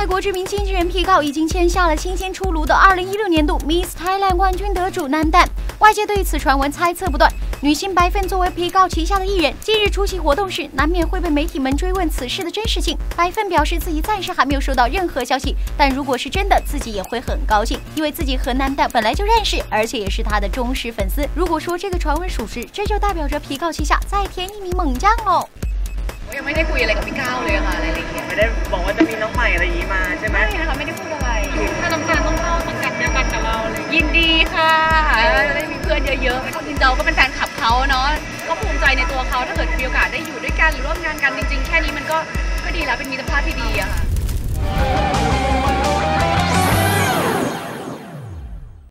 外国知名经纪人皮告已经签下了新鲜出炉的2016年度 Miss Thailand 冠军得主南蛋，外界对此传闻猜测不断。女星白凤作为皮告旗下的艺人，近日出席活动时，难免会被媒体们追问此事的真实性。白凤表示自己暂时还没有收到任何消息，但如果是真的，自己也会很高兴，因为自己和南蛋本来就认识，而且也是他的忠实粉丝。如果说这个传闻属实，这就代表着皮告旗下再添一名猛将喽。 我ยังไม่ได้คุยอะไรกับพี่ก้าวเลยค่ะรายละเอียดไม่ได้บอกว่าจะมีน้องใหม่อะไรอย่างนี้มาใช่ไหมไม่นะคะไม่ได้พูดอะไรถ้าน้ำตาลต้องเข้าสังกัดเดียวกันกับเราเลยยินดีค่ะจะได้มีเพื่อนเยอะๆจริงๆเราก็เป็นแฟนคลับเขาเนาะก็ภูมิใจในตัวเขาถ้าเกิดมีโอกาสได้อยู่ด้วยกันหรือร่วมงานกันจริงๆแค่นี้มันก็ดีแล้วเป็นมิตรภาพที่ดีอะค่ะ